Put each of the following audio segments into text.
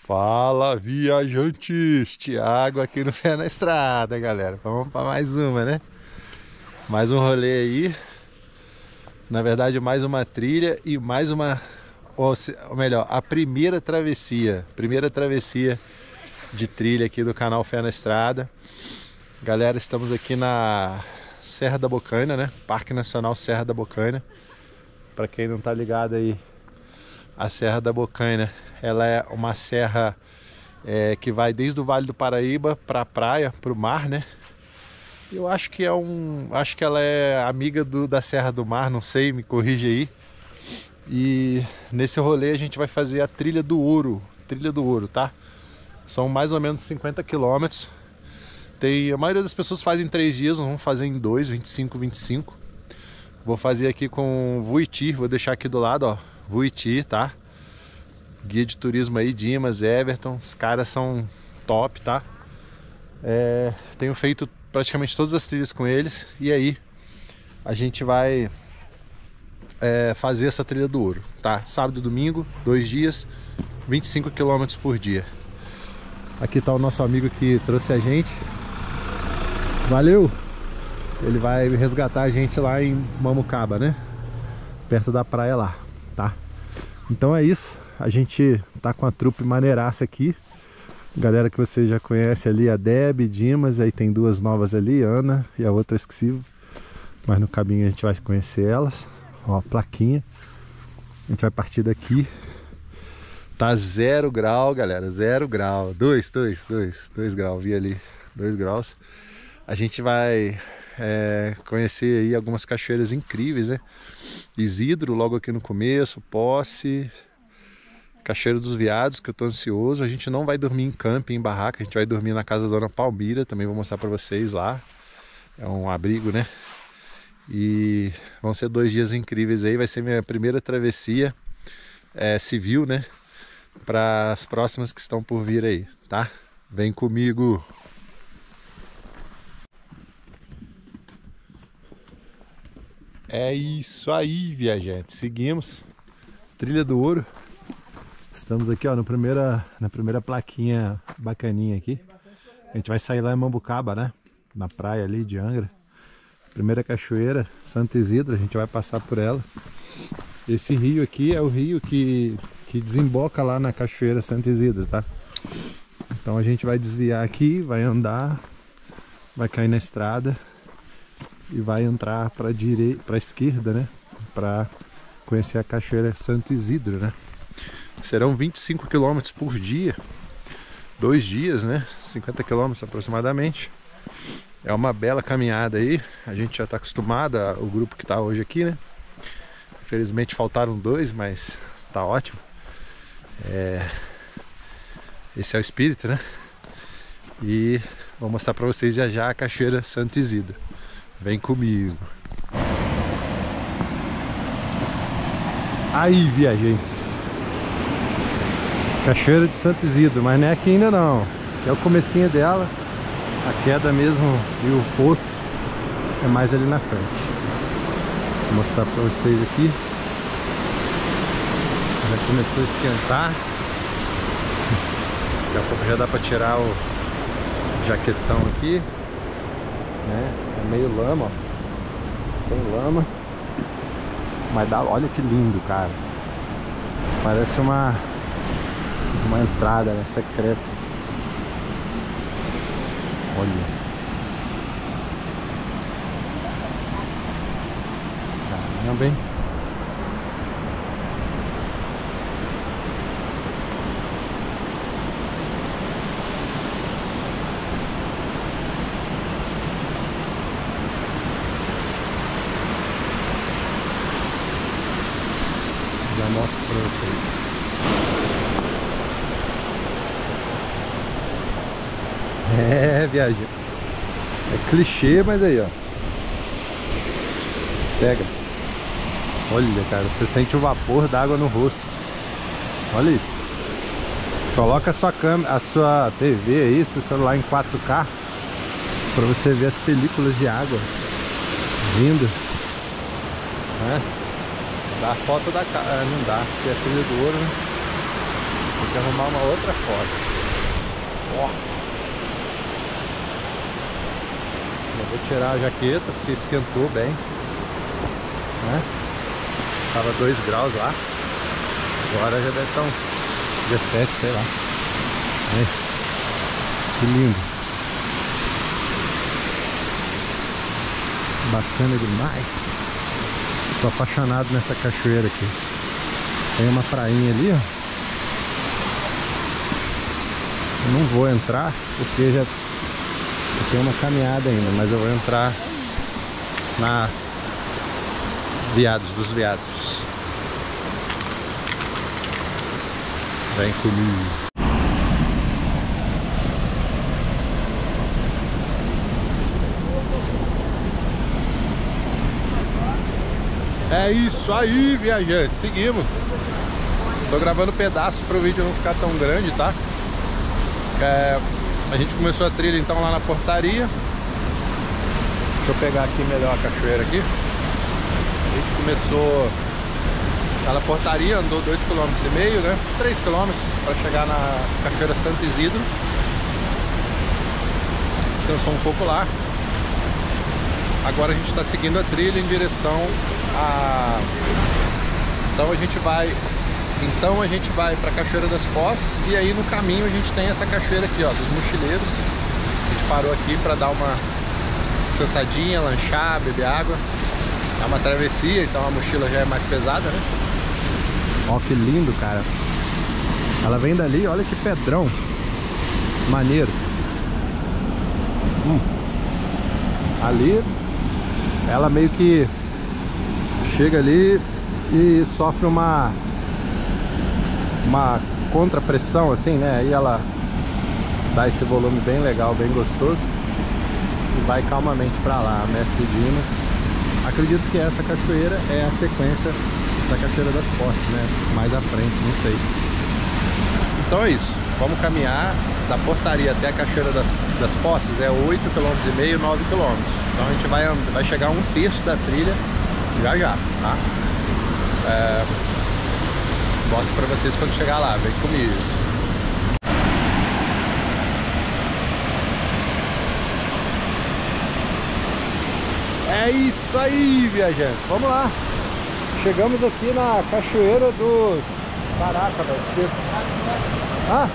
Fala, viajantes! Thiago aqui no Fé na Estrada, galera. Vamos para mais uma, né? Mais um rolê aí. Na verdade, mais uma trilha e mais uma... Ou melhor, a primeira travessia. Primeira travessia de trilha aqui do canal Fé na Estrada. Galera, estamos aqui na Serra da Bocaina, né? Parque Nacional Serra da Bocaina. Para quem não tá ligado aí, a Serra da Bocaina, ela é uma serra que vai desde o Vale do Paraíba para a praia, para o mar, né? Eu acho que acho que ela é amiga da Serra do Mar, não sei, me corrige aí. E nesse rolê a gente vai fazer a Trilha do Ouro, tá? São mais ou menos 50 quilômetros. A maioria das pessoas faz em 3 dias, vamos fazer em 2, 25. Vou fazer aqui com Vuiti, vou deixar aqui do lado, ó, Vuiti, tá? Guia de turismo aí, Dimas, Everton, os caras são top, tá? Tenho feito praticamente todas as trilhas com eles. E aí a gente vai fazer essa Trilha do Ouro, tá? Sábado e domingo, 2 dias, 25 km por dia. Aqui tá o nosso amigo que trouxe a gente. Valeu! Ele vai resgatar a gente lá em Mamucaba, né? Perto da praia lá, tá? Então é isso. A gente tá com a trupe maneiraça aqui. Galera que você já conhece ali, a Deb, Dimas. Aí tem 2 novas ali, Ana e a outra eu esqueci. Mas no caminho a gente vai conhecer elas. Ó, a plaquinha. A gente vai partir daqui. Tá 0 grau, galera. 0 grau. 2 graus. Vi ali. 2 graus. A gente vai conhecer aí algumas cachoeiras incríveis, né? Isidro, logo aqui no começo. Posse. Cachoeiro dos Veados, que eu tô ansioso. A gente não vai dormir em camping, em barraca. A gente vai dormir na casa da Dona Palmira. Também vou mostrar pra vocês lá. É um abrigo, né? E vão ser 2 dias incríveis aí. Vai ser minha primeira travessia civil, né? Para as próximas que estão por vir aí, tá? Vem comigo! É isso aí, viajante. Seguimos. Trilha do Ouro. Estamos aqui, ó, na primeira plaquinha bacaninha aqui. A gente vai sair lá em Mambucaba, né? Na praia ali de Angra. Primeira cachoeira, Santo Isidro. A gente vai passar por ela. Esse rio aqui é o rio que desemboca lá na cachoeira Santo Isidro, tá? Então a gente vai desviar aqui, vai andar, vai cair na estrada e vai entrar para a esquerda, né? Para conhecer a cachoeira Santo Isidro, né? Serão 25 km por dia, 2 dias, né? 50 km aproximadamente. É uma bela caminhada aí. A gente já está acostumado, o grupo que está hoje aqui, né? Infelizmente faltaram 2, mas tá ótimo. Esse é o espírito, né? E vou mostrar para vocês já a cachoeira Santo Isidro. Vem comigo. Aí, viajantes. Cachoeira de Santo Isidro, mas não é aqui ainda não. Aqui é o comecinho dela. A queda mesmo e o poço é mais ali na frente. Vou mostrar para vocês aqui. Já começou a esquentar. Daqui a pouco já dá para tirar o jaquetão aqui, né? É meio lama, ó. Tem lama. Mas dá, olha que lindo, cara. Parece uma entrada, né, secreta. Olha. Caramba, hein? Já mostro pra vocês. Viagem. É clichê, mas aí, ó. Pega. Olha, cara, você sente o vapor d'água no rosto. Olha isso. Coloca a sua câmera, a sua TV aí, seu celular em 4K, pra você ver as películas de água vindo, né? Dá foto da cara, não dá, porque é Trilha do Ouro, né? Tem que arrumar uma outra foto. Ó. Eu vou tirar a jaqueta porque esquentou bem, né? Tava 2 graus lá. Agora já deve estar uns 17, sei lá. Aí. Que lindo. Bacana demais. Tô apaixonado nessa cachoeira aqui. Tem uma prainha ali, ó. Eu não vou entrar porque já tem uma caminhada ainda, mas eu vou entrar na Veados dos Veados. Vem comigo. É isso aí, viajante. Seguimos. Tô gravando pedaços para o vídeo não ficar tão grande, tá? A gente começou a trilha então lá na portaria. Deixa eu pegar aqui melhor a cachoeira aqui. A gente começou lá na portaria, andou 2,5 km, né? 3 km para chegar na Cachoeira Santo Isidro. Descansou um pouco lá. Agora a gente está seguindo a trilha em direção a... Então a gente vai para a Cachoeira das Foz. E aí no caminho a gente tem essa cachoeira aqui, ó, dos mochileiros. A gente parou aqui para dar uma descansadinha, lanchar, beber água. É uma travessia, então a mochila já é mais pesada, né? Ó, que lindo, cara. Ela vem dali, olha que pedrão. Maneiro. Ali ela meio que chega ali e sofre uma contrapressão assim, né? Aí ela dá esse volume bem legal, bem gostoso e vai calmamente para lá, Mestre Dimas. Acredito que essa cachoeira é a sequência da Cachoeira das Postes, né? Mais à frente, não sei. Então é isso, vamos caminhar da portaria até a Cachoeira das Postes, é 8,5 km, 9 km. Então a gente vai chegar a 1/3 da trilha já, tá? Mostro pra vocês quando chegar lá, vem comigo. É isso aí, viajante, vamos lá. Chegamos aqui na Cachoeira do... Caraca, velho. Ah?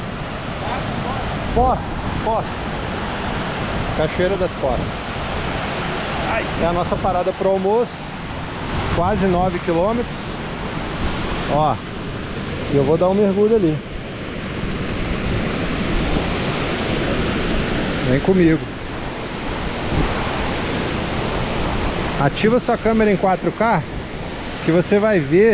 Poços. Cachoeira das Poças. É a nossa parada pro almoço. Quase 9 km. Ó, eu vou dar um mergulho ali. Vem comigo. Ativa sua câmera em 4K que você vai ver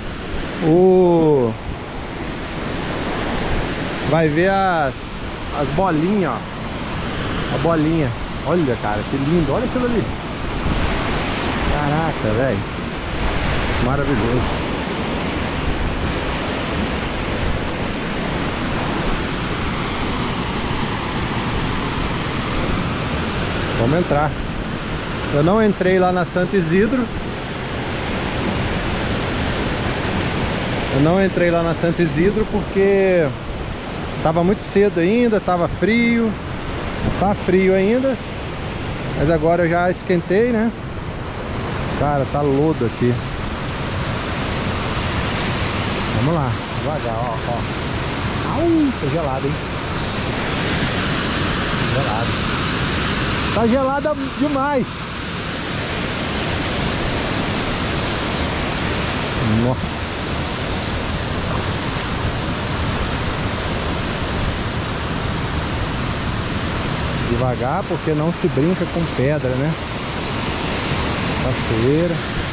vai ver as bolinhas, ó. A bolinha. Olha, cara, que lindo. Olha aquilo ali. Caraca, velho. Maravilhoso. Vamos entrar. Eu não entrei lá na Santo Isidro. Porque tava muito cedo ainda, tava frio. Tá frio ainda. Mas agora eu já esquentei, né? Cara, tá lodo aqui. Vamos lá, devagar, ó. Au, tá gelado, hein? Gelado. Tá gelada demais. Nossa. Devagar, porque não se brinca com pedra, né? Cachoeira.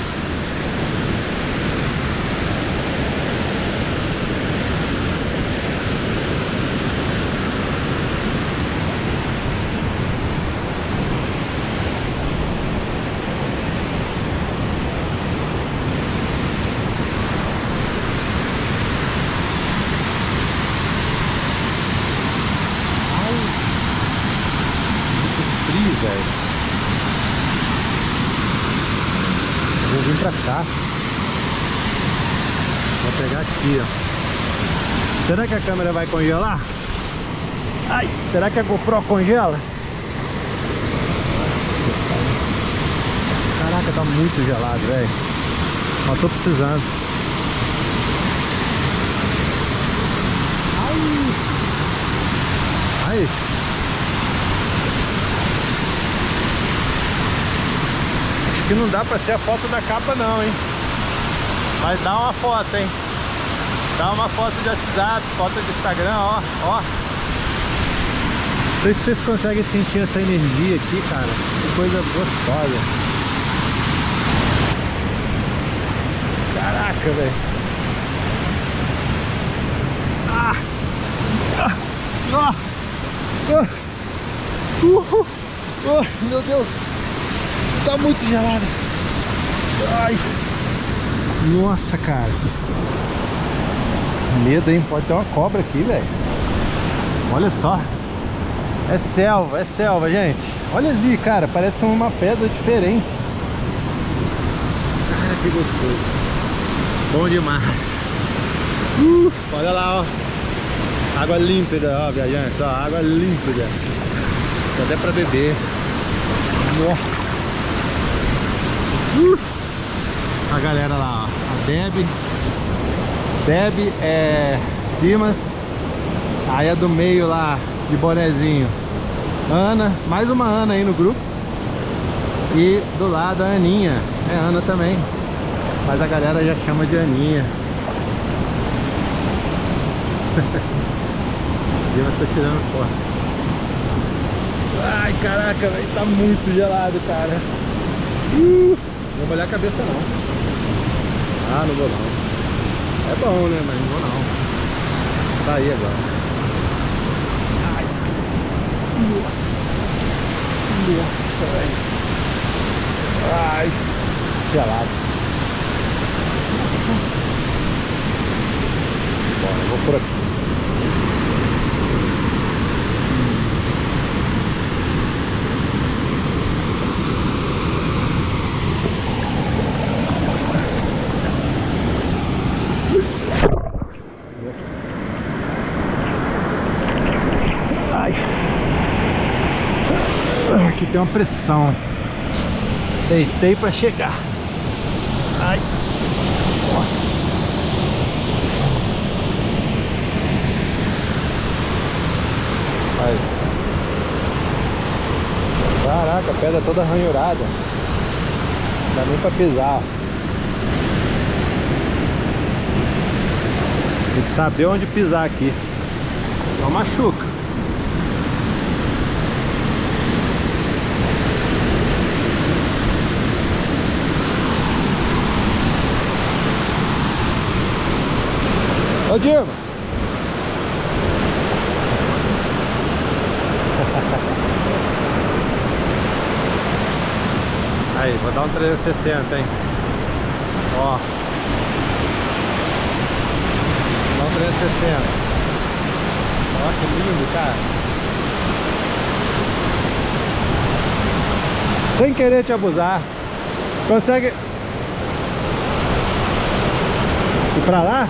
Vou vir pra cá. Vou pegar aqui, ó. Será que a câmera vai congelar? Ai, será que a GoPro congela? Caraca, tá muito gelado, velho. Mas tô precisando. Ai. Acho que não dá pra ser a foto da capa não, hein? Mas dá uma foto, hein? Dá uma foto de WhatsApp, foto de Instagram, ó, ó. Não sei se vocês conseguem sentir essa energia aqui, cara. Que coisa gostosa. Caraca, velho. Meu Deus. Tá muito gelado. Ai. Nossa, cara. Medo, hein? Pode ter uma cobra aqui, velho. Olha só. É selva, gente. Olha ali, cara. Parece uma pedra diferente. Cara, que gostoso. Bom demais. Olha lá, ó. Água límpida, ó, viajantes. Ó, água límpida. Dá até pra beber. A galera lá, ó. A Deb é Dimas. Aí a do meio lá, de bonezinho, Ana. Mais uma Ana aí no grupo. E do lado a Aninha. É Ana também, mas a galera já chama de Aninha. Dimas tá tirando foto. Ai, caraca, velho, tá muito gelado, cara. Não vou molhar a cabeça não. Ah, não vou não. É bom, né? Mas não vou não. Tá aí agora. Ai. Nossa, velho. Ai, gelado. Bora, eu vou por aqui. Aqui tem uma pressão. Deitei pra chegar. Ai. Nossa. Aí. Caraca, a pedra toda ranhurada. Não dá nem pra pisar. Tem que saber onde pisar aqui. Não machuca. Ô Diego! Aí, vou dar um 360, hein? Ó. Vou dar um 360. Ó, que lindo, cara. Sem querer te abusar. Consegue ir pra lá?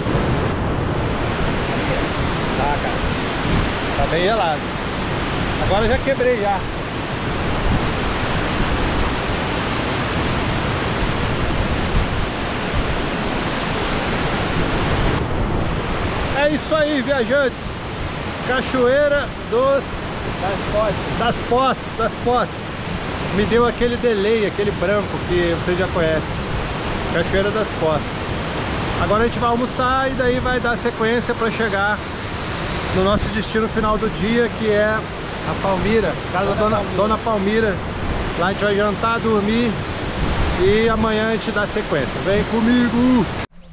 Tá, cara. Tá bem gelado. Agora eu já quebrei já. É isso aí, viajantes. Cachoeira das Poças. Me deu aquele delay, aquele branco que vocês já conhecem. Cachoeira das Poças. Agora a gente vai almoçar e daí vai dar sequência para chegar no nosso destino final do dia, que é a Palmira, casa da Dona Palmira. Lá a gente vai jantar, dormir e amanhã a gente dá sequência. Vem comigo!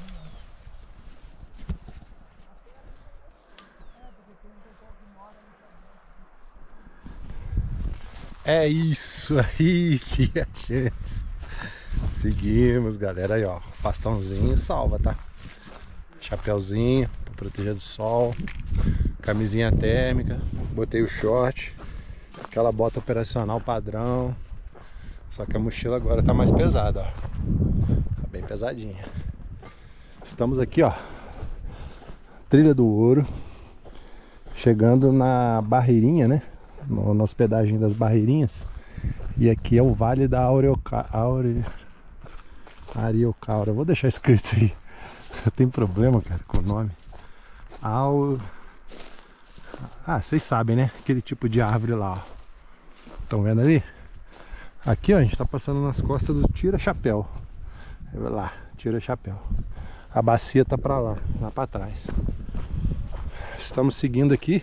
É isso aí, viajantes. Seguimos, galera. Aí, ó, pastãozinho salva, tá? Chapeuzinho pra proteger do sol, camisinha térmica, botei o short, aquela bota operacional padrão. Só que a mochila agora tá mais pesada, ó. Tá bem pesadinha. Estamos aqui, ó, Trilha do Ouro, chegando na Barreirinha, né? Na hospedagem das Barreirinhas. E aqui é o Vale da Ariocaura. Vou deixar escrito aí. Eu tenho problema, cara, com o nome. Ah, vocês sabem, né? Aquele tipo de árvore lá, ó. Estão vendo ali? Aqui, ó, a gente tá passando nas costas do Tira-Chapéu. Vai lá, Tira-Chapéu. A bacia tá pra lá pra trás. Estamos seguindo aqui.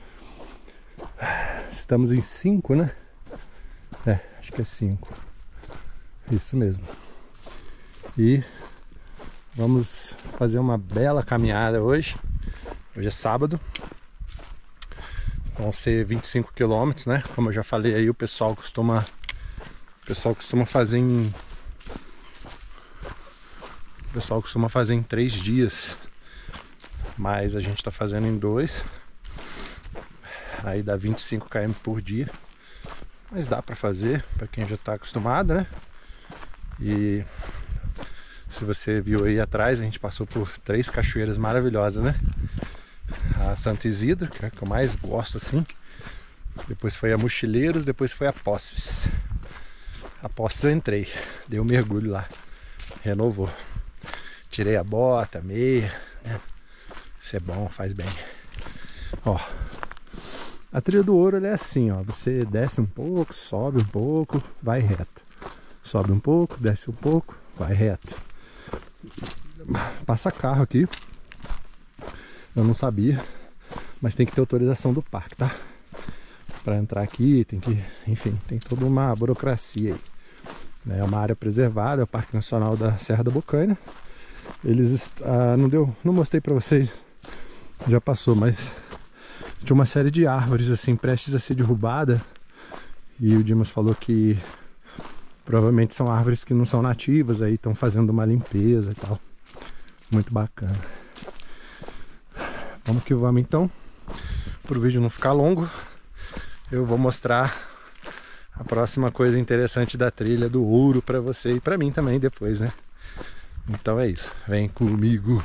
Estamos em 5, né? É, acho que é 5. Isso mesmo. E vamos fazer uma bela caminhada hoje. Hoje é sábado. Vão ser 25 quilômetros, né? Como eu já falei aí, o pessoal costuma fazer em... O pessoal costuma fazer em 3 dias. Mas a gente tá fazendo em 2. Aí dá 25 km por dia. Mas dá pra fazer, pra quem já tá acostumado, né? E se você viu aí atrás, a gente passou por 3 cachoeiras maravilhosas, né? A Santo Isidro, que é a que eu mais gosto, assim. Depois foi a Mochileiros, depois foi a Poces. A Poces eu entrei, dei um mergulho lá, renovou. Tirei a bota, a meia, né? Isso é bom, faz bem. Ó, a Trilha do Ouro ela é assim, ó. Você desce um pouco, sobe um pouco, vai reto. Sobe um pouco, desce um pouco, vai reto. Passa carro aqui. Eu não sabia, mas tem que ter autorização do parque, tá? Para entrar aqui, tem que, enfim, tem toda uma burocracia aí. É uma área preservada, é o Parque Nacional da Serra da Bocaina. Eles, não mostrei para vocês, já passou, mas tinha uma série de árvores assim prestes a ser derrubada. E o Dimas falou que provavelmente são árvores que não são nativas, aí estão fazendo uma limpeza e tal. Muito bacana. Vamos que vamos então. Para o vídeo não ficar longo, eu vou mostrar a próxima coisa interessante da Trilha do Ouro para você e para mim também depois, né? Então é isso, vem comigo.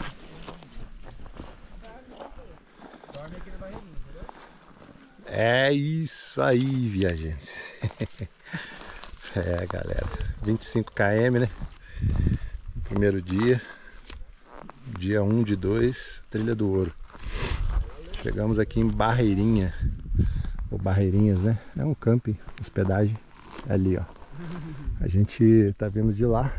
É isso aí, viajantes. É, galera, 25 km, né? Primeiro dia, dia 1 de 2, Trilha do Ouro. Chegamos aqui em Barreirinha, ou Barreirinhas, né? É um camping, hospedagem, ali, ó. A gente tá vindo de lá.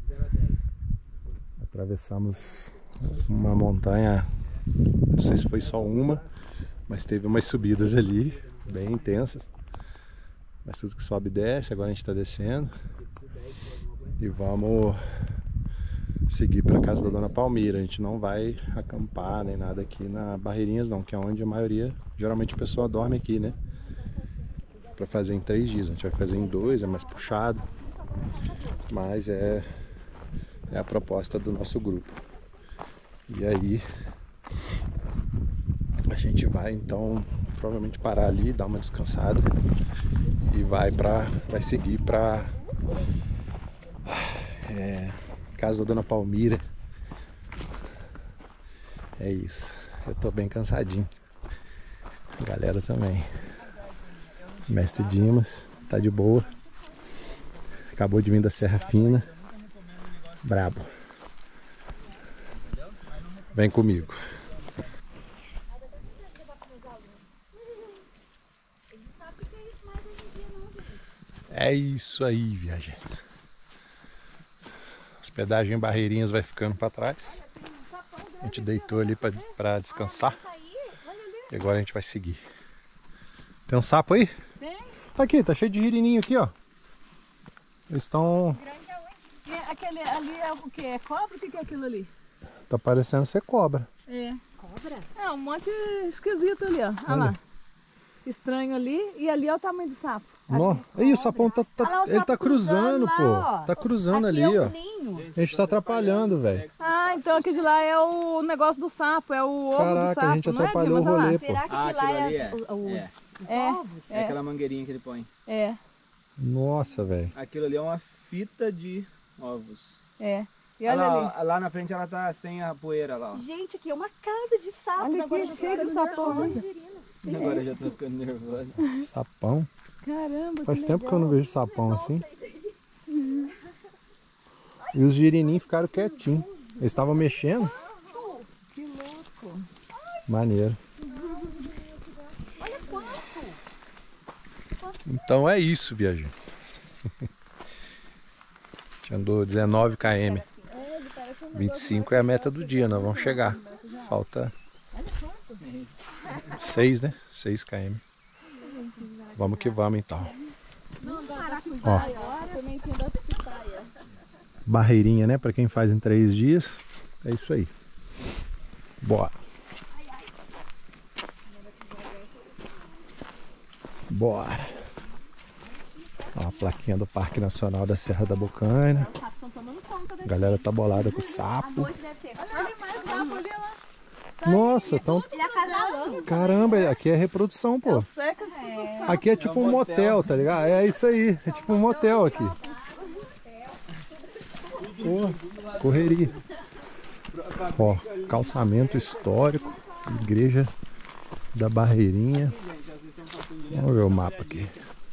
Atravessamos uma montanha, não sei se foi só uma, mas teve umas subidas ali, bem intensas. Mas tudo que sobe desce, agora a gente tá descendo. E vamos seguir para casa da Dona Palmira. A gente não vai acampar nem nada aqui na Barreirinhas não, que é onde a maioria, geralmente a pessoa dorme aqui, né? Para fazer em 3 dias, a gente vai fazer em 2, é mais puxado. Mas é a proposta do nosso grupo. E aí a gente vai então provavelmente parar ali, dar uma descansada e vai seguir para casa da Dona Palmira. É isso. Eu tô bem cansadinho. A galera também. Mestre Dimas tá de boa. Acabou de vir da Serra Fina. Brabo. Vem comigo. É isso aí, viajantes. Hospedagem em Barreirinhas vai ficando para trás. A gente deitou ali para descansar. E agora a gente vai seguir. Tem um sapo aí? Tem. Aqui, tá cheio de girininho aqui, ó. Eles estão... Aquele ali é o que? É cobra? O que é aquilo ali? Tá parecendo ser cobra. É. Cobra? É, um monte esquisito ali, ó. Olha lá. Estranho ali. E ali é o tamanho do sapo. Aí o sapão tá, lá, o ele sapo tá cruzando, lá, pô. ó. Tá cruzando Aqui ali, é ó. ninho. A gente tá atrapalhando, velho. Ah, então aqui de lá é o negócio do sapo. É o ovo Caraca, do sapo, a gente não atrapalhou é, o rolê, pô. Será que aqui lá é os ovos? É aquela mangueirinha que ele põe. É. Nossa, velho. Aquilo ali é uma fita de ovos. É. E olha ali. Lá, lá na frente ela tá sem a poeira lá, ó. Gente, aqui é uma casa de sapos. Olha Agora aqui, eu já tô cheio de ficando sapão. nervosa. Agora eu já tô ficando nervosa. Sapão? Caramba, Faz que tempo que eu não legal. vejo sapão assim. E os girininhos ficaram quietinhos. Eles estavam mexendo. Que louco. Maneiro. Então é isso, viajante. A gente andou 19 km. 25 é a meta do dia, nós vamos chegar. Falta 6, né? 6 km. Vamos que vamos então. Ó, barreirinha, né? Pra quem faz em 3 dias. É isso aí. Bora. Bora. Ó, a plaquinha do Parque Nacional da Serra da Bocaina. Os sapos estão tomando conta daqui. A galera tá bolada com o sapo. Hoje deve ser. Olha mais sapo ali, ó. Nossa, tão... Ele é acasalando. Caramba, aqui é reprodução, pô. Seca-se do sapo. Aqui é tipo um motel, tá ligado? É isso aí, é tipo um motel aqui. Pô, correria. Ó, calçamento histórico, igreja da Barreirinha. Vamos ver o mapa aqui.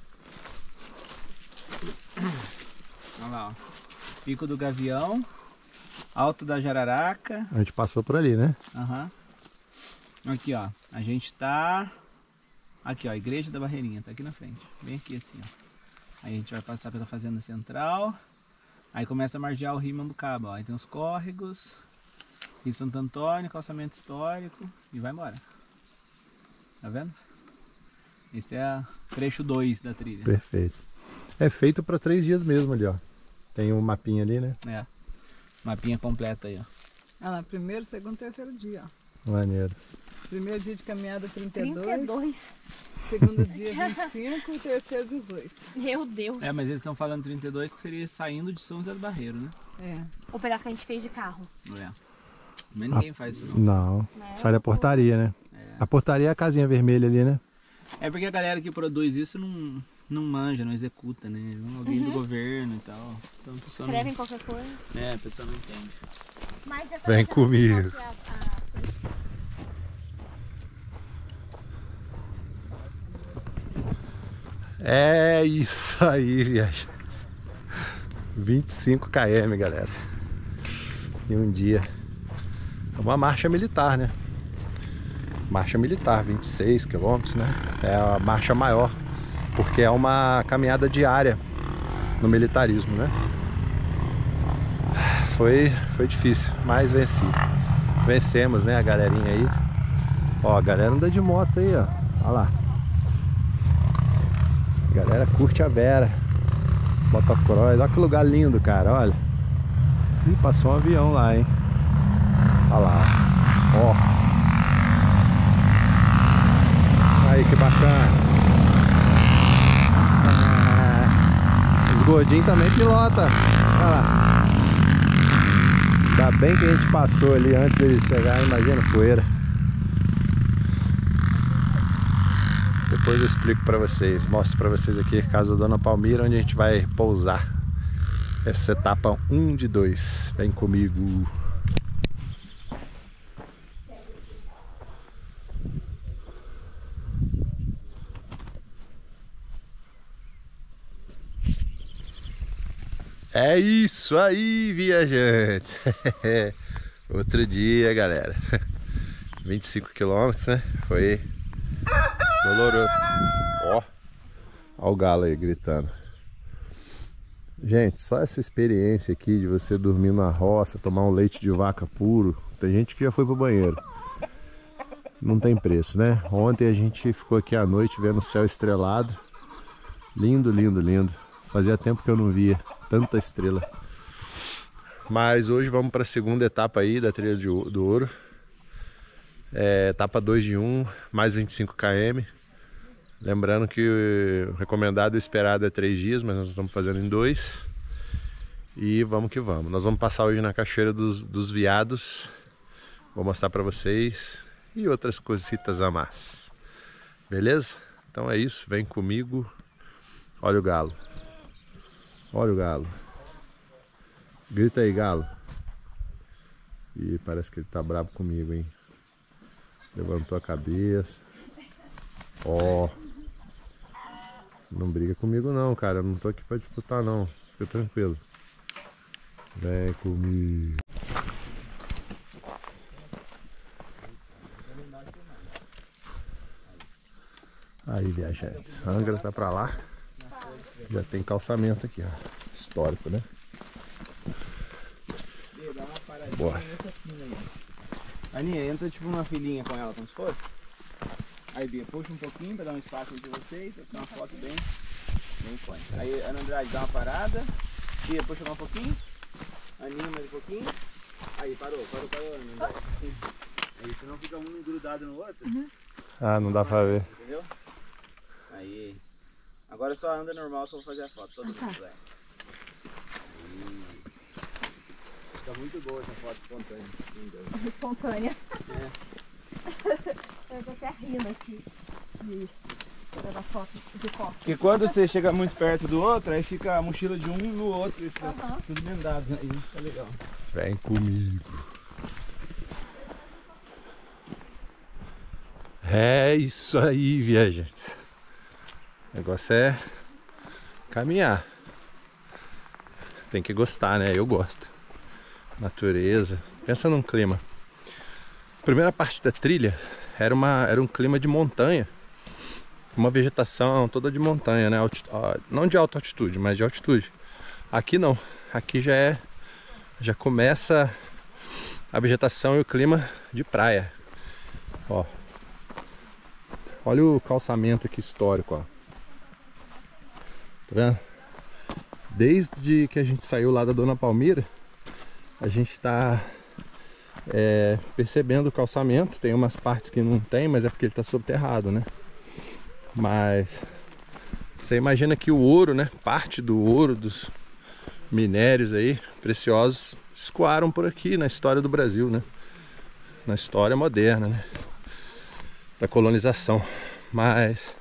Olha lá, ó. Pico do Gavião, Alto da Jararaca. A gente passou por ali, né? Aham. Aqui, ó. A gente tá... Aqui, ó. Igreja da Barreirinha. Tá aqui na frente. Bem aqui, assim, ó. Aí a gente vai passar pela Fazenda Central. Aí começa a margear o Rio Mambucaba, ó. Aí tem os córregos. Rio Santo Antônio, calçamento histórico. E vai embora. Tá vendo? Esse é o trecho 2 da trilha. Perfeito. É feito para 3 dias mesmo ali, ó. Tem um mapinha ali, né? É. Mapinha completa aí, ó. Olha lá, primeiro, segundo, terceiro dia, ó. Maneiro. Primeiro dia de caminhada 32, 32. segundo dia 25 e terceiro 18. Meu Deus. É, mas eles estão falando 32 que seria saindo de São José do Barreiro, né? É. O pedaço que a gente fez de carro. É. Mas ninguém faz isso não. Não, sai da portaria, né? A portaria é a casinha vermelha ali, né? É porque a galera que produz isso não manja, não executa, né? Alguém do governo e tal. Então a pessoa Escrevem não... qualquer coisa. É, a pessoa não entende. Mas essa Vem comigo. É isso aí, viajantes. 25 km, galera. Em um dia. É uma marcha militar, né? Marcha militar, 26 km, né? É a marcha maior, porque é uma caminhada diária no militarismo, né? Foi difícil, mas venci. Vencemos, né, a galerinha aí. Ó, a galera anda de moto aí, ó. Olha lá. A galera curte a Vera. Motocross. Olha que lugar lindo, cara, olha. Ih, passou um avião lá, hein. Olha lá, ó. Aí, que bacana. Os gordinhos também pilota. Olha lá. Ainda bem que a gente passou ali antes deles chegarem, imagina a poeira. Depois eu explico pra vocês, mostro pra vocês aqui a casa da Dona Palmira, onde a gente vai pousar. Essa etapa 1 de 2. Vem comigo. É isso aí, viajantes. Outro dia, galera. 25 km, né? Foi doloroso. Ó, ó o galo aí gritando. Gente, só essa experiência aqui de você dormir na roça, tomar um leite de vaca puro. Tem gente que já foi pro banheiro. Não tem preço, né? Ontem a gente ficou aqui à noite vendo o céu estrelado. Lindo, lindo, lindo. Fazia tempo que eu não via tanta estrela. Mas hoje vamos para a segunda etapa aí da trilha do ouro. Etapa 2 de 1, mais 25 km. Lembrando que o recomendado e esperado é 3 dias, mas nós estamos fazendo em 2. E vamos que vamos. Nós vamos passar hoje na Cachoeira dos Veados. Vou mostrar para vocês. E outras cositas a mais. Beleza? Então é isso. Vem comigo. Olha o galo. Olha o galo. Grita aí, galo. E parece que ele tá bravo comigo, hein? Levantou a cabeça. Ó. Não briga comigo não, cara. Eu não tô aqui pra disputar não. Fica tranquilo. Vem comigo. Aí, viajantes. A Angra tá pra lá. Já tem calçamento aqui, ó. Histórico, né? Bora. Aninha, entra tipo numa filinha com ela, como se fosse. Aí, Bia, puxa um pouquinho pra dar um espaço entre vocês, pra ficar uma foto bem icônica. Aí, Ana Andrade, dá uma parada. Bia, puxa mais um pouquinho. Aninha, mais um pouquinho. Aí, parou, Ana Andrade. Aí, senão fica um grudado no outro. Ah, não dá pra ver. Entendeu? Aí. Agora só anda normal que eu vou fazer a foto. Todo mundo vai. Fica muito boa essa foto espontânea. Espontânea. É. Eu tô até rindo aqui de tirar foto de costas. Porque quando você chega muito perto do outro, aí fica a mochila de um no outro e fica tudo vendado. Aí fica legal. Vem comigo. É isso aí, viajantes. O negócio é caminhar. Tem que gostar, né? Eu gosto. Natureza. Pensa num clima. A primeira parte da trilha era um clima de montanha. Uma vegetação toda de montanha, né? Não de alta altitude, mas de altitude. Aqui não. Aqui já começa a vegetação e o clima de praia. Ó. Olha o calçamento aqui histórico, ó. Tá vendo? Desde que a gente saiu lá da Dona Palmira, a gente está percebendo o calçamento. Tem umas partes que não tem, mas é porque ele está soterrado, né? Mas você imagina que o ouro, né? Parte do ouro, dos minérios aí, preciosos, escoaram por aqui na história do Brasil, né? Na história moderna, né? Da colonização. Mas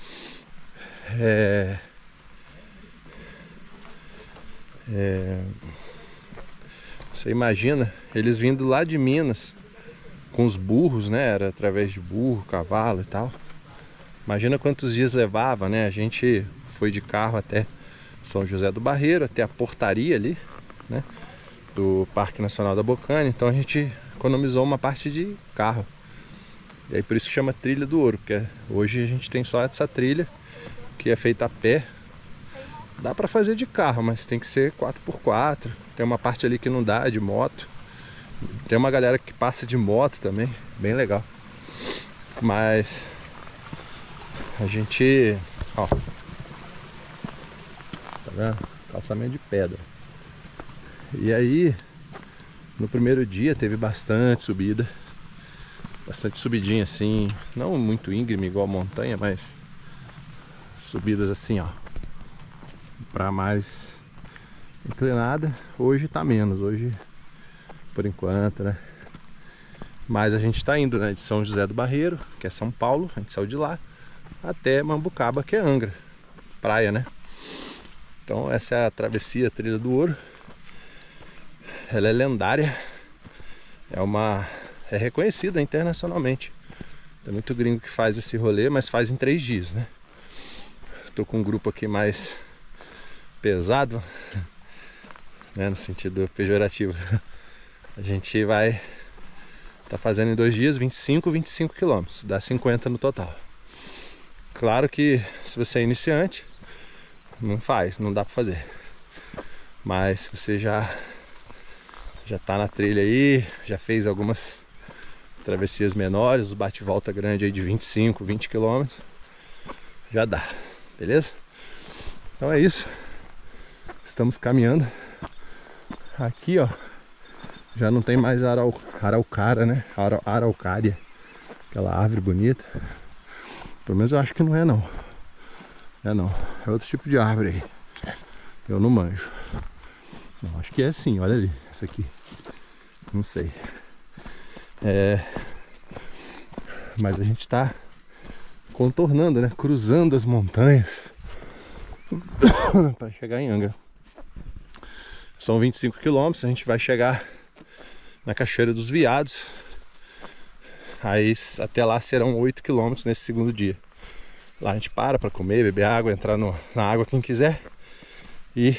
você imagina eles vindo lá de Minas com os burros, né? Era através de burro, cavalo e tal. Imagina quantos dias levava, né? A gente foi de carro até São José do Barreiro, até a portaria ali, né? Do Parque Nacional da Bocânia. Então a gente economizou uma parte de carro. E aí por isso que chama Trilha do Ouro, porque hoje a gente tem só essa trilha que é feita a pé. Dá pra fazer de carro, mas tem que ser 4x4. Tem uma parte ali que não dá, de moto. Tem uma galera que passa de moto também, bem legal. Mas a gente, ó, tá vendo? Calçamento de pedra. E aí, no primeiro dia teve bastante subida. Bastante subidinha assim, não muito íngreme igual a montanha, mas subidas assim, ó, pra mais inclinada. Hoje tá menos, hoje por enquanto, né? Mas a gente tá indo, né, de São José do Barreiro, que é São Paulo, a gente saiu de lá, até Mambucaba, que é Angra, praia, né? Então essa é a travessia Trilha do Ouro. Ela é lendária, é reconhecida internacionalmente. Tem muito gringo que faz esse rolê, mas faz em 3 dias, né? Tô com um grupo aqui mais pesado, né, no sentido pejorativo. A gente vai tá fazendo em 2 dias 25 km, dá 50 no total. Claro que se você é iniciante, não dá pra fazer. Mas se você já tá na trilha aí, já fez algumas travessias menores, os bate-volta grande aí de 25, 20 km, já dá, beleza? Então é isso. Estamos caminhando. Aqui, ó, já não tem mais araucária, né? Araucária, aquela árvore bonita. Pelo menos eu acho que não é não. É outro tipo de árvore aí. Eu não manjo. Não, acho que é sim, olha ali, essa aqui. Não sei. Mas a gente tá contornando, né? Cruzando as montanhas para chegar em Angra. São 25 km, a gente vai chegar na Cachoeira dos Veados. Aí até lá serão 8 km nesse segundo dia. Lá a gente para comer, beber água, entrar na água quem quiser. E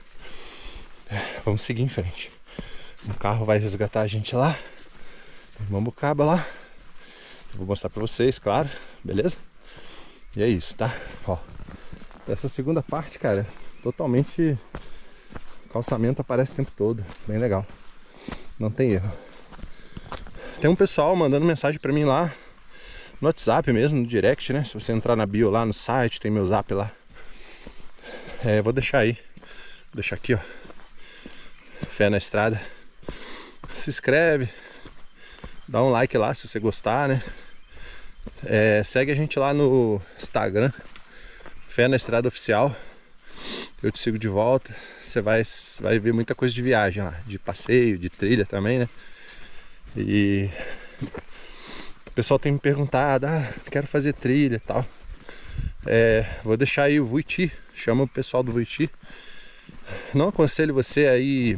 vamos seguir em frente. O carro vai resgatar a gente lá em Mambucaba lá. Vou mostrar pra vocês, claro, beleza? E é isso, tá? Ó, essa segunda parte, cara, totalmente calçamento aparece o tempo todo, bem legal. Não tem erro. Tem um pessoal mandando mensagem pra mim lá no WhatsApp mesmo, no direct, né? Se você entrar na bio lá no site, tem meu zap lá. Vou deixar aí. Vou deixar aqui, ó. Fé na Estrada. Se inscreve. Dá um like lá se você gostar, né? Segue a gente lá no Instagram. Fé na Estrada Oficial. Eu te sigo de volta. Você vai ver muita coisa de viagem lá. De passeio, de trilha também, né? E o pessoal tem me perguntado, quero fazer trilha e tal. Vou deixar aí o Vuiti, chama o pessoal do Vuiti. Não aconselho você aí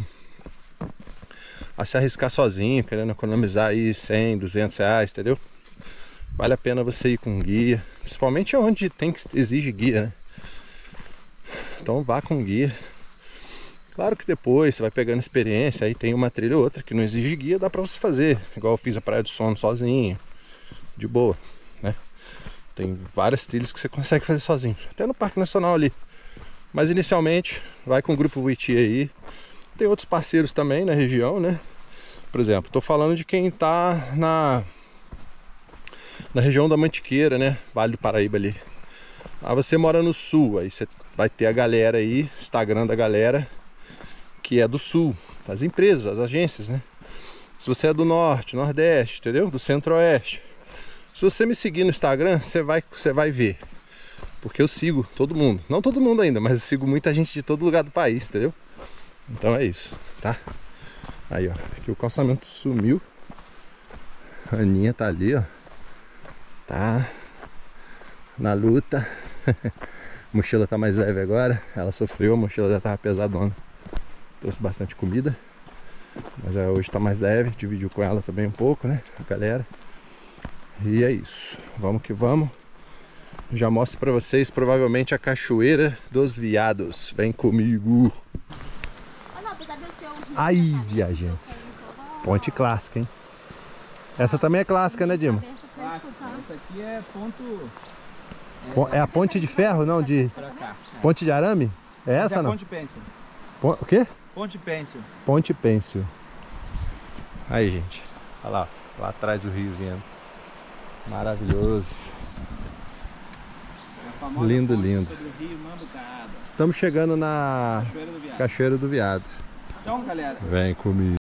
a se arriscar sozinho, querendo economizar aí 100, 200 reais, entendeu? Vale a pena você ir com guia, principalmente onde exige guia, né? Então vá com guia. Claro que depois você vai pegando experiência, aí tem uma trilha ou outra que não exige guia, dá pra você fazer. Igual eu fiz a Praia do Sono sozinho, de boa, né? Tem várias trilhas que você consegue fazer sozinho, até no Parque Nacional ali. Mas inicialmente, vai com o Grupo Vuiti aí. Tem outros parceiros também na região, né? Por exemplo, tô falando de quem tá na região da Mantiqueira, né? Vale do Paraíba ali. Você mora no sul, aí você vai ter a galera aí, Instagram da galera que é do sul, as empresas, as agências, né? Se você é do norte, nordeste, entendeu? Do centro-oeste. Se você me seguir no Instagram, você vai ver. Porque eu sigo todo mundo. Não todo mundo ainda, mas eu sigo muita gente de todo lugar do país, entendeu? Então é isso, tá? Aí, ó, aqui o calçamento sumiu. A Aninha tá ali, ó. Tá na luta. A mochila tá mais leve agora. Ela sofreu, a mochila já tava pesadona. Trouxe bastante comida, mas hoje tá mais leve. Dividiu com ela também um pouco, né, a galera. E é isso, vamos que vamos. Já mostro pra vocês provavelmente a Cachoeira dos Veados. Vem comigo. Aí, viajantes, ponte clássica, hein? Essa também é clássica, né, Dima? Essa aqui é ponto... É a ponte de ferro, não? De ponte de arame? É essa, não? Ponte Pêncil. O quê? Ponte Pêncil. Ponte Pêncil. Aí, gente. Olha lá. Lá atrás o rio vindo. Maravilhoso. Lindo, lindo. Sobre o rio Mambucaba. Estamos chegando na Cachoeira do Veado. Então, galera. Vem comigo.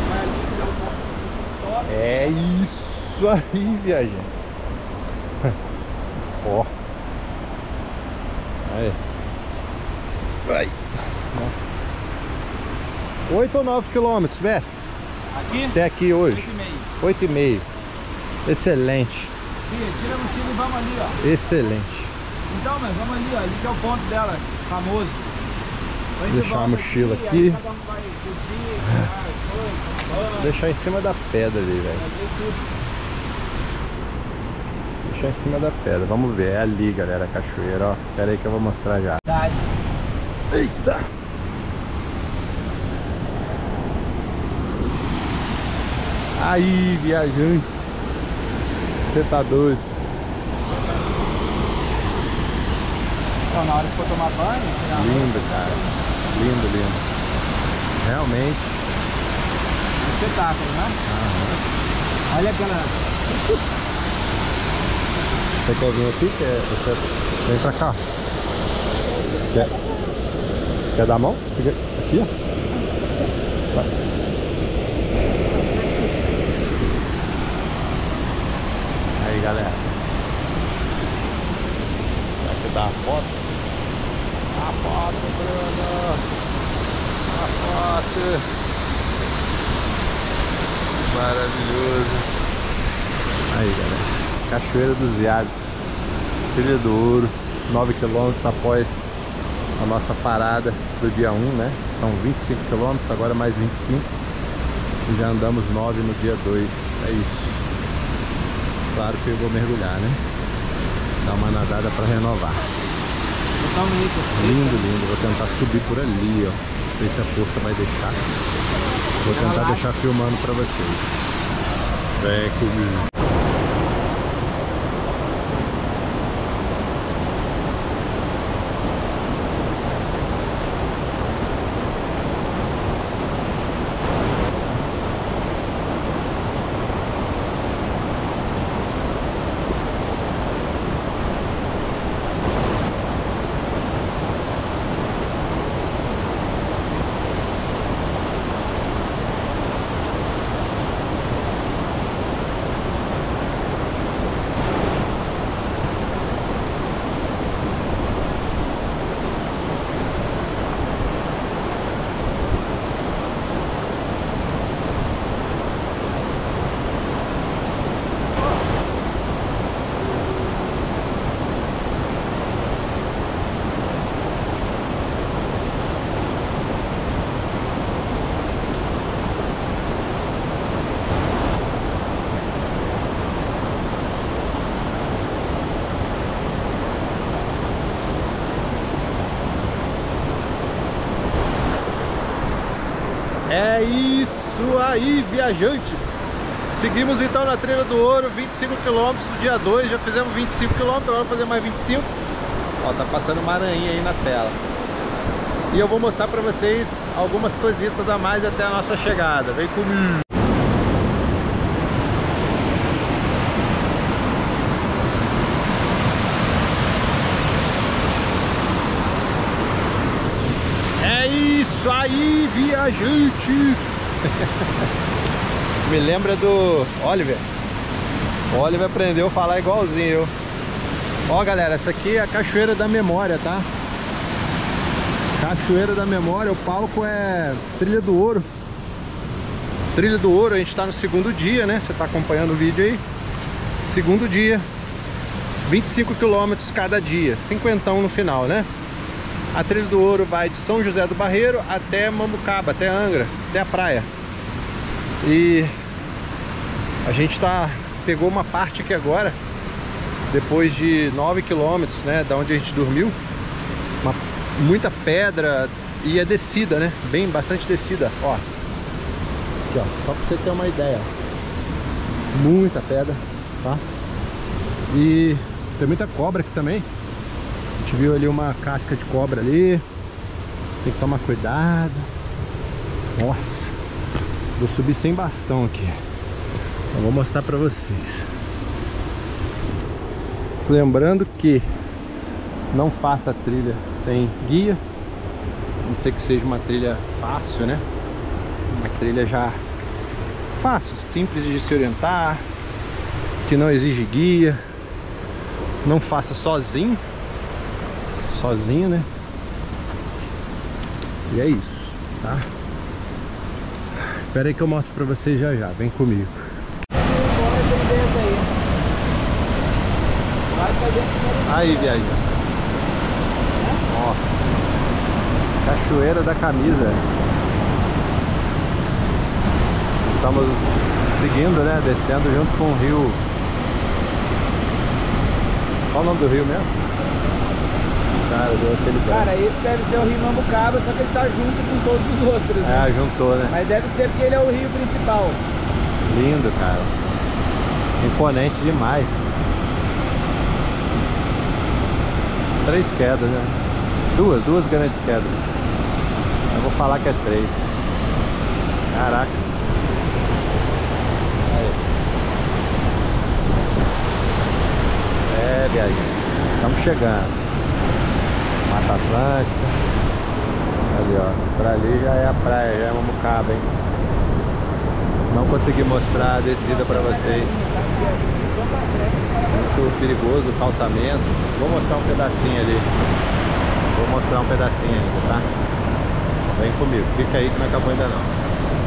É isso aí, viajantes. Ó. Aí. Vai. Nossa. 8 ou 9 quilômetros, mestre? Aqui? Até aqui hoje. 8,5. 8,5. Excelente. Tira a mochila e vamos ali, ó. Excelente. Então, mas vamos ali, ó. Ali que é o ponto dela, famoso. Deixar a mochila aqui. Vou deixar em cima da pedra ali, velho. Deixar em cima da pedra. Vamos ver. É ali, galera, a cachoeira, ó. Pera aí que eu vou mostrar já. Eita! Aí, viajante. Você tá doido. Então, na hora que for tomar banho... Lindo, cara. Lindo, lindo. Realmente. Espetáculo, né? Aham. Olha aquela... Você quer vir aqui? Você vem pra cá. Quer dar a mão? Fica aqui, ó. Vai. Aí, galera. Será que dá a foto? A foto, Bruno! A foto! Maravilhoso! Aí, galera. Cachoeira dos Veados, Trilha do Ouro, 9 km após a nossa parada do dia 1, né? São 25 km, agora mais 25. E já andamos 9 no dia 2. É isso. Claro que eu vou mergulhar, né? Dar uma nadada para renovar. Lindo, lindo. Vou tentar subir por ali, ó. Não sei se a força vai deixar. Vou tentar deixar filmando para vocês. Vem comigo. É isso aí, viajantes! Seguimos então na Trilha do Ouro, 25 km do dia 2, já fizemos 25 km, agora vou fazer mais 25. Ó, tá passando uma aranha aí na tela. E eu vou mostrar pra vocês algumas coisitas a mais até a nossa chegada. Vem comigo! É isso aí, viajantes! Me lembra do Oliver. O Oliver aprendeu a falar igualzinho eu. Ó, galera, essa aqui é a Cachoeira da Memória, tá? Cachoeira da Memória, o palco é Trilha do Ouro. Trilha do Ouro, a gente tá no segundo dia, né? Você tá acompanhando o vídeo aí. Segundo dia. 25 km cada dia, 50 no final, né? A Trilha do Ouro vai de São José do Barreiro até Mambucaba, até Angra, até a praia. E a gente pegou uma parte aqui agora, depois de 9 km, né, da onde a gente dormiu. Muita pedra e é descida, né? Bastante descida, ó. Aqui, ó, só pra você ter uma ideia. Muita pedra, tá? E tem muita cobra aqui também. A gente viu ali uma casca de cobra ali. Tem que tomar cuidado. Nossa, vou subir sem bastão aqui. Eu vou mostrar pra vocês. Lembrando que não faça a trilha sem guia. A não ser que seja uma trilha fácil, né? Uma trilha já fácil, simples de se orientar, que não exige guia. Não faça sozinho, né? E é isso, tá? Espera aí que eu mostro pra vocês já. Vem comigo. Aí, viajante. Ó, Cachoeira da Camisa. Estamos seguindo, né? Descendo junto com o rio. Qual o nome do rio mesmo? Cara, deu aquele banho. Cara, esse deve ser o rio Mambucaba, só que ele tá junto com todos os outros, né? É, juntou, né? Mas deve ser porque ele é o rio principal. Lindo, cara. Imponente demais. 3 quedas, né? Duas grandes quedas. Eu vou falar que é 3. Caraca. Aí. É, viajante. Estamos chegando. Mata Atlântica. Ali, ó. Pra ali já é a praia, já é Mambucaba, hein? Não consegui mostrar a descida pra vocês. Muito perigoso o calçamento. Vou mostrar um pedacinho ali. Vou mostrar um pedacinho ainda, tá? Vem comigo, fica aí que não acabou ainda não.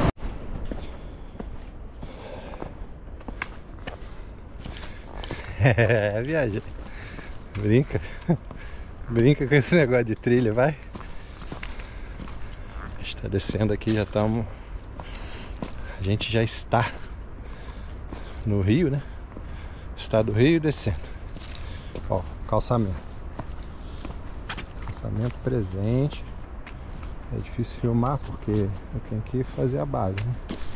É, viaja. Brinca. Brinca com esse negócio de trilha, vai. A gente tá descendo aqui, já estamos A gente já está no rio, né? Estado do Rio descendo. Ó, calçamento. Calçamento presente. É difícil filmar porque eu tenho que fazer a base, né?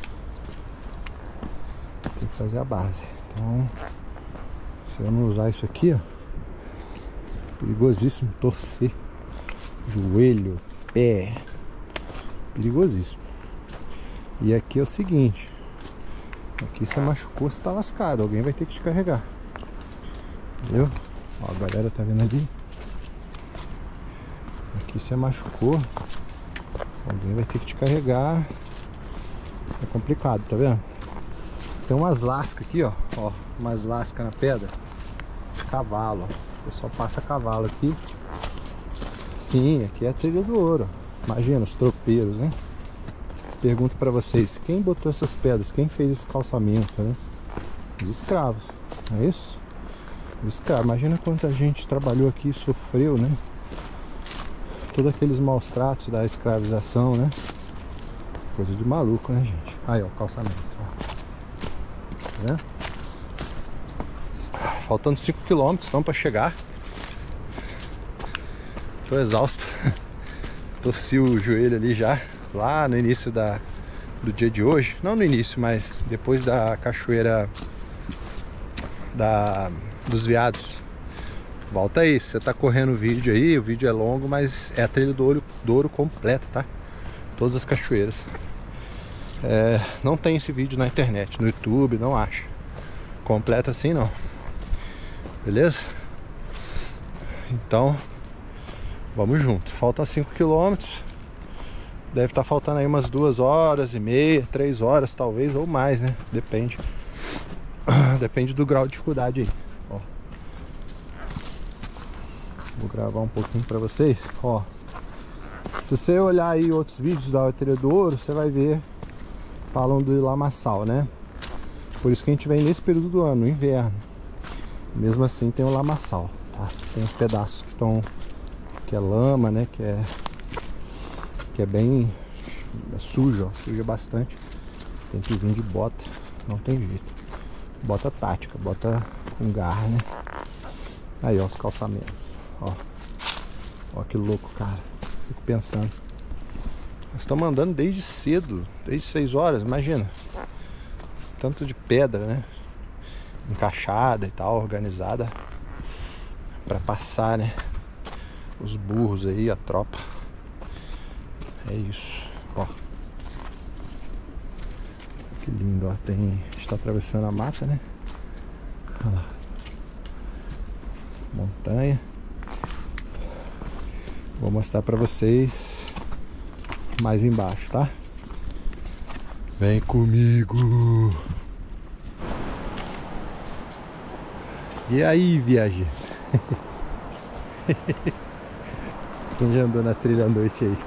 Tem que fazer a base. Então, se eu não usar isso aqui, ó, perigosíssimo torcer joelho, pé. Perigosíssimo. E aqui é o seguinte. Aqui você machucou, você tá lascado. Alguém vai ter que te carregar. Entendeu? Ó, a galera tá vendo ali. Aqui você machucou. Alguém vai ter que te carregar. É complicado, tá vendo? Tem umas lascas aqui, ó. Ó, umas lascas na pedra. Cavalo, ó. O pessoal passa cavalo aqui. Sim, aqui é a trilha do ouro. Imagina os tropeiros, né? Pergunto pra vocês, quem botou essas pedras? Quem fez esse calçamento, né? Os escravos, não é isso? Os escravos. Imagina quanta gente trabalhou aqui e sofreu, né? Todos aqueles maus tratos da escravização, né? Coisa de maluco, né, gente? Aí, ó, o calçamento, ó. Tá vendo? Faltando 5 km então pra chegar. Tô exausto. Torci o joelho ali já. Lá no início do dia de hoje. Não no início, mas depois da cachoeira dos Veados. Volta aí, se você tá correndo o vídeo aí, o vídeo é longo, mas é a trilha do ouro completa, tá? Todas as cachoeiras. Não tem esse vídeo na internet, no YouTube, não acha. Completo assim não. Beleza? Então, vamos junto. Faltam 5 km. Deve estar faltando aí umas 2h30, 3 horas talvez, ou mais, né? Depende. Depende do grau de dificuldade aí. Ó. Vou gravar um pouquinho pra vocês. Ó. Se você olhar aí outros vídeos da Trilha do Ouro, você vai ver, falam do lamaçal, né? Por isso que a gente vem nesse período do ano, no inverno. Mesmo assim tem o lamaçal, tá? Tem uns pedaços que é lama, né? Que é bem sujo, ó, suja bastante. Tem que vir de bota, não tem jeito. Bota tática, bota com garra, né? Aí, ó, os calçamentos, ó. Ó que louco, cara. Fico pensando. Nós estamos andando desde cedo, desde 6 horas, imagina. Tanto de pedra, né? Encaixada e tal, organizada para passar, né? Os burros aí, a tropa. É isso, ó. Que lindo, ó. A gente tá atravessando a mata, né? Olha lá. Montanha. Vou mostrar pra vocês mais embaixo, tá? Vem comigo. E aí, viajantes? Quem já andou na trilha à noite aí?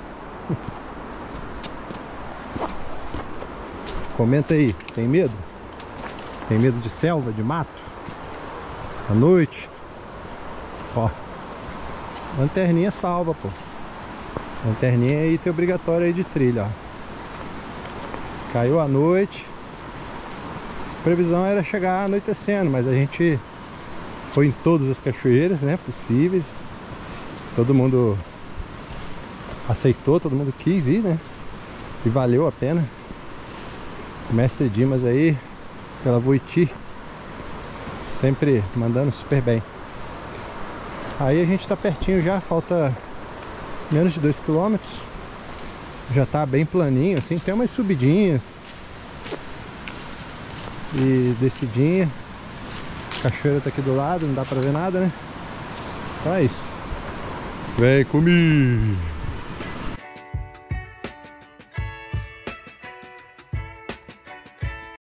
Comenta aí, tem medo? Tem medo de selva, de mato? À noite? Ó, lanterninha salva, pô. Lanterninha é item obrigatório aí de trilha, ó. Caiu à noite. A previsão era chegar anoitecendo, mas a gente foi em todas as cachoeiras, né, possíveis. Todo mundo aceitou, todo mundo quis ir, né? E valeu a pena. O mestre Dimas aí, pela Voiti, sempre mandando super bem. Aí a gente tá pertinho já, falta menos de 2 km. Já tá bem planinho, assim, tem umas subidinhas e descidinha. A cachoeira tá aqui do lado, não dá pra ver nada, né? Então é isso. Vem comigo!